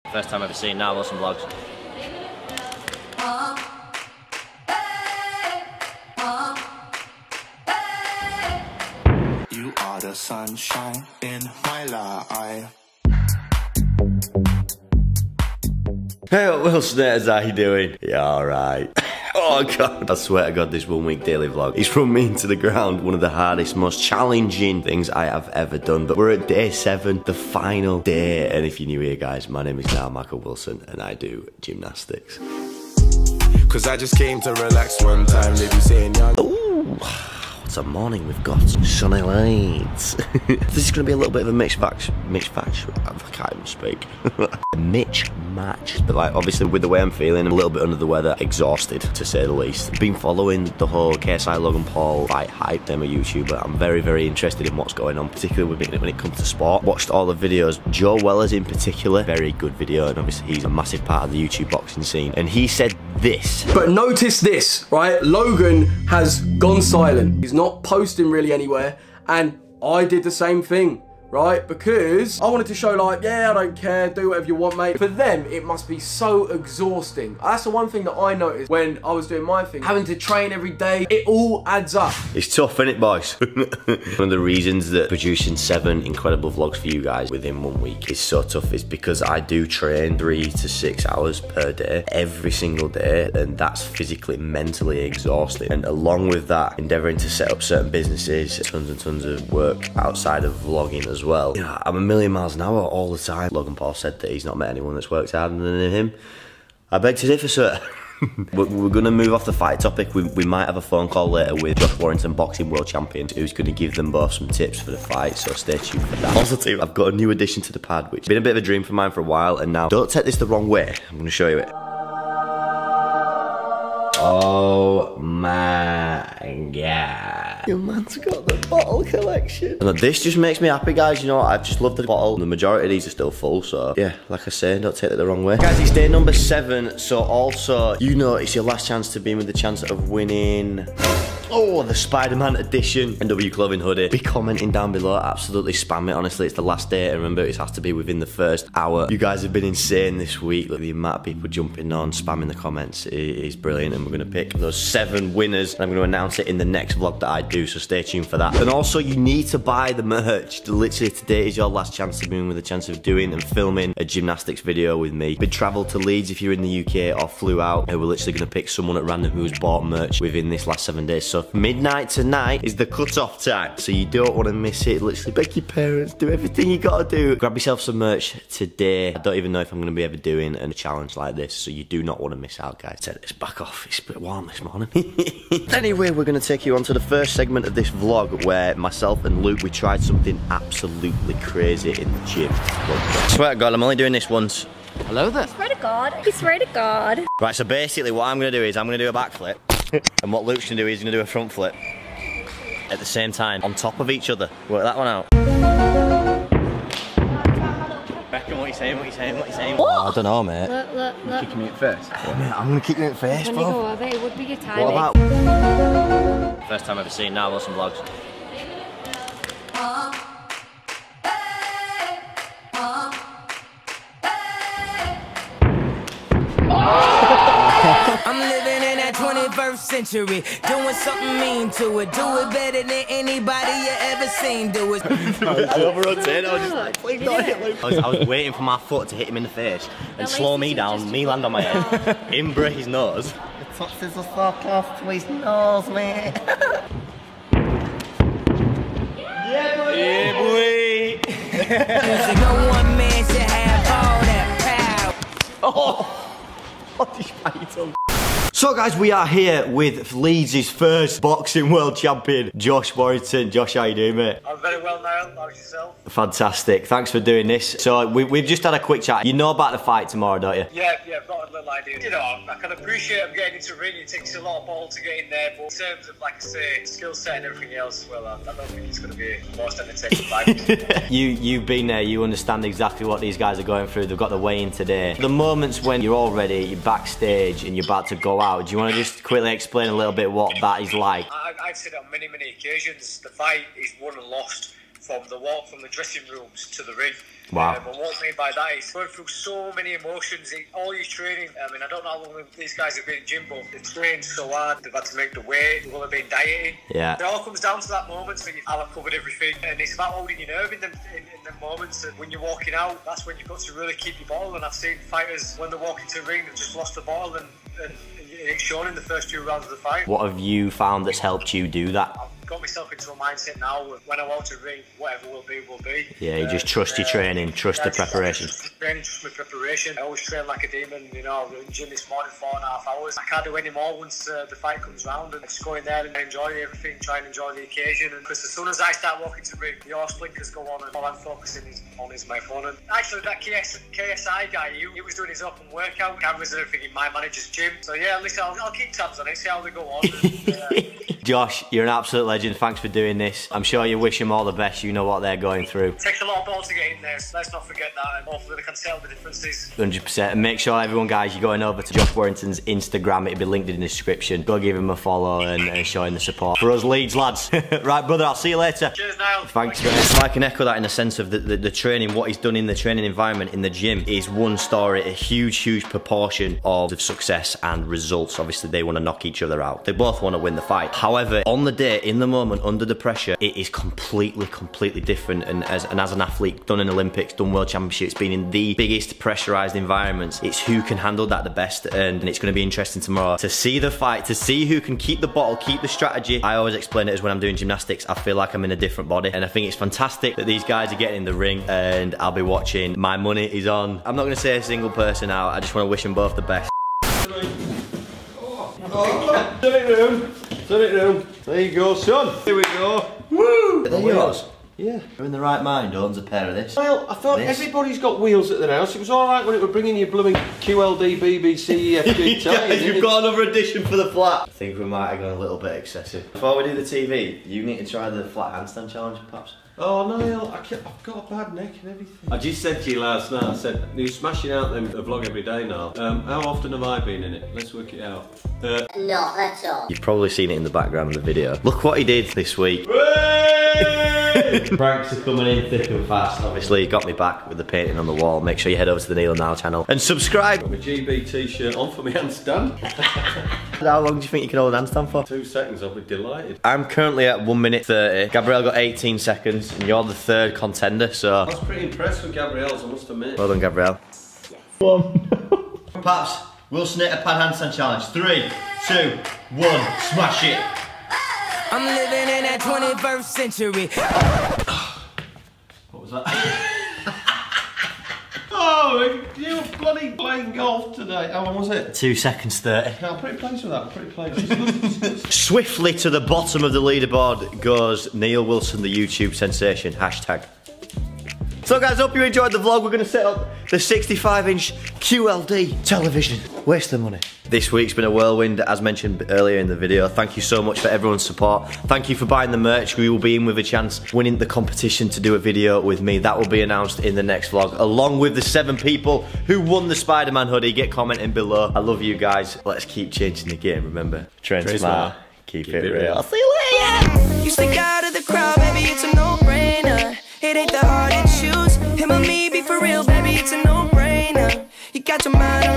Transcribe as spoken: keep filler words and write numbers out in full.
First time I've ever seen Now Wilson vlogs. You are the sunshine in my life. Hey, Wilsoners, how you doing? Yeah, alright. Oh god, I swear to god, this one week daily vlog is from me into the ground. One of the hardest, most challenging things I have ever done. But we're at day seven, the final day. And if you're new here, guys, my name is now Michael Wilson and I do gymnastics. Cause I just came to relax one time, they be saying young. Ooh. It's a morning, we've got sunny lights. This is going to be a little bit of a mixed match. Mixed match? I can't even speak. A mixed match. But like, obviously with the way I'm feeling, I'm a little bit under the weather, exhausted to say the least. Been following the whole K S I Logan Paul fight hype. I'm a YouTuber. I'm very, very interested in what's going on, particularly with it when it comes to sport. Watched all the videos. Joe Wellers in particular, very good video, and obviously he's a massive part of the YouTube boxing scene. And he said this. But notice this, right? Logan has gone silent. He's not posting really anywhere, and I did the same thing, right? Because I wanted to show like, yeah, I don't care, do whatever you want, mate. For them, it must be so exhausting. That's the one thing that I noticed when I was doing my thing. Having to train every day, it all adds up. It's tough, isn't it, boys? One of the reasons that producing seven incredible vlogs for you guys within one week is so tough is because I do train three to six hours per day, every single day, and that's physically, mentally exhausting. And along with that, endeavouring to set up certain businesses, tons and tons of work outside of vlogging as well. You know, I'm a million miles an hour all the time. Logan Paul said that he's not met anyone that's worked harder than him. I beg to differ, sir. We're, we're going to move off the fight topic. We, we might have a phone call later with Josh Warrington, boxing world champion, who's going to give them both some tips for the fight, so stay tuned for that. Also too, I've got a new addition to the pad, which has been a bit of a dream for mine for a while, and now, don't take this the wrong way, I'm going to show you it. Oh my god. Your man's got the bottle collection. And this just makes me happy, guys. You know, I just love the bottle. The majority of these are still full, so yeah, like I say, don't take it the wrong way. Guys, it's day number seven, so also, you know, it's your last chance to be with the chance of winning. Oh, the Spider-Man edition N W clothing hoodie. Be commenting down below, absolutely spam it. Honestly, it's the last day, and remember, it has to be within the first hour. You guys have been insane this week. Look, the amount of people jumping on, spamming the comments is brilliant, and we're going to pick those seven winners, and I'm going to announce it in the next vlog that I do, so stay tuned for that. And also, you need to buy the merch. Literally, today is your last chance to be in with a chance of doing and filming a gymnastics video with me. Big travel to Leeds if you're in the U K, or flew out, and we're literally going to pick someone at random who's bought merch within this last seven days. So midnight tonight is the cut-off time, so you don't want to miss it. Literally beg your parents, do everything you gotta do. Grab yourself some merch today. I don't even know if I'm going to be ever doing a challenge like this, so you do not want to miss out, guys. Take this back off, it's a bit warm this morning. Anyway, we're going to take you on to the first segment of this vlog where myself and Luke, we tried something absolutely crazy in the gym. I swear to God, I'm only doing this once. Hello there. I swear to God. I swear to God. Right, so basically what I'm going to do is I'm going to do a backflip. And what Luke's going to do is he's going to do a front flip at the same time, on top of each other. Work that one out. Beckham, what are you saying, what are you saying, what are you saying? What? Oh, I don't know, mate. Look, look, look. Kicking me at first. Oh, mate, I'm going to kick you in the face, When bro. you go over, it would be your timing. What about... First time I've ever seen Now Wilson vlogs. I'm living in that twenty-first century, doing something mean to it. Do it better than anybody you ever seen do it. I over-rotated, I was just like, please don't hit Luke. I was, I was waiting for my foot to hit him in the face and slow me down, me land on my head, him break his nose. The touches are so close to his nose, mate. Yeah, boy! Yeah, boy! No one man should have all that power. Oh! What did you bite your tongue? So guys, we are here with Leeds' first boxing world champion, Josh Warrington. Josh, how you doing, mate? I'm very well, Niall. How's yourself? Fantastic. Thanks for doing this. So we, we've just had a quick chat. You know about the fight tomorrow, don't you? Yeah, yeah, I've got a little idea. You know, I can appreciate I'm getting into ring. It takes a lot of ball to get in there, but in terms of, like I say, skill set and everything else, well, I, I don't think it's going to be the most entertaining fight. you, you've been there. You understand exactly what these guys are going through. They've got the weigh-in today. The moments when you're all ready, you're backstage and you're about to go out, do you want to just quickly explain a little bit what that is like? I, I've said on many, many occasions, the fight is won and lost from the walk from the dressing rooms to the ring. Wow. Um, and what I mean by that is going through so many emotions in all your training. I mean, I don't know how long these guys have been in gym, but they've trained so hard. They've had to make the weight. They've all been dieting. Yeah. It all comes down to that moment when you've covered everything, and it's about holding your nerve in them in, in them moments. And when you're walking out, that's when you've got to really keep your bottle. And I've seen fighters when they walk into the ring, they've just lost the bottle, and, and it's shown in the first few rounds of the fight. What have you found that's helped you do that? I've got myself into a mindset now where when I walk to the ring, whatever will be, will be. Yeah, you just trust your training, trust the preparation. Trust the training, trust my preparation. I always train like a demon, you know. I was in the gym this morning, four and a half hours. I can't do any more once uh, the fight comes round, and just go in there and enjoy everything, try and enjoy the occasion. And because as soon as I start walking to the ring, the horse blinkers go on, and all I'm focusing is on is my opponent. Actually, that K S, K S I guy, he, he was doing his open workout, cameras and everything in my manager's gym. So yeah, listen, I'll, I'll keep tabs on it, see how they go on. And, uh, Josh, you're an absolute legend. Thanks for doing this. I'm sure you wish them all the best. You know what they're going through. It takes a lot of balls to get in there, so let's not forget that, and hopefully they can tell the differences. one hundred percent. And make sure, everyone, guys, you're going over to Josh Warrington's Instagram. It'll be linked in the description. Go give him a follow and, and show him the support. For us Leeds lads. Right, brother, I'll see you later. Cheers, Niall. Thanks, mate. So I can echo that in the sense of the, the, the training, what he's done in the training environment in the gym is one story, a huge, huge proportion of the success and results. Obviously, they want to knock each other out. They both want to win the fight. However, on the day, in the moment, under the pressure, it is completely, completely different. And as, and as an athlete, done in Olympics, done World Championships, been in the biggest pressurized environments, it's who can handle that the best. And, and it's going to be interesting tomorrow to see the fight, to see who can keep the bottle, keep the strategy. I always explain it as when I'm doing gymnastics, I feel like I'm in a different body. And I think it's fantastic that these guys are getting in the ring, and I'll be watching. My money is on. I'm not going to say a single person out. I just want to wish them both the best. Oh, turn it round. Turn it round. There you go, son. Here we go. Woo! Are they yours? Yeah. You're in the right mind, owns a pair of this. Well, I thought This. everybody's got wheels at their house. It was alright when it were bringing you blooming Q L D, B B C, E F G Guys, you've got another addition for the flat. I think we might have gone a little bit excessive. Before we do the T V, you need to try the flat handstand challenge, perhaps. Oh, Niall, I can't, I've got a bad neck and everything. I just said to you last night, I said, you're smashing out them a vlog every day now. Um, how often have I been in it? Let's work it out. Uh, Not at all. You've probably seen it in the background of the video. Look what he did this week. Pranks are coming in thick and fast. Obviously, he got me back with the painting on the wall. Make sure you head over to the Neil Now channel and subscribe. got my G B t-shirt on for my handstand. How long do you think you can hold a handstand for? Two seconds, I'll be delighted. I'm currently at one minute thirty. Gabrielle got eighteen seconds, and you're the third contender, so. I was pretty impressed with Gabrielle's, I must admit. Well done, Gabrielle. One. Paps, Wilson hit a pad handstand challenge. Three, two, one, smash it. I'm living in that twenty-first century. What was that? Oh, you were bloody playing golf today. How long was it? Two seconds thirty. Yeah, I'm pretty pleased with that. I'm pretty pleased. Swiftly to the bottom of the leaderboard goes Neil Wilson, the YouTube sensation. Hashtag. So guys, hope you enjoyed the vlog. We're going to set up the sixty-five inch Q L D television. Waste the money. This week's been a whirlwind, as mentioned earlier in the video. Thank you so much for everyone's support. Thank you for buying the merch. We will be in with a chance winning the competition to do a video with me. That will be announced in the next vlog, along with the seven people who won the Spider-Man hoodie. Get commenting below. I love you guys. Let's keep changing the game, remember? Train, Train smart, smart. keep, Keep it, it real. real. I'll see you later. You stick out of the crowd, baby, it's a no-brainer. It ain't that hard to choose. Him or me, be for real, baby, it's a no-brainer. You got your mind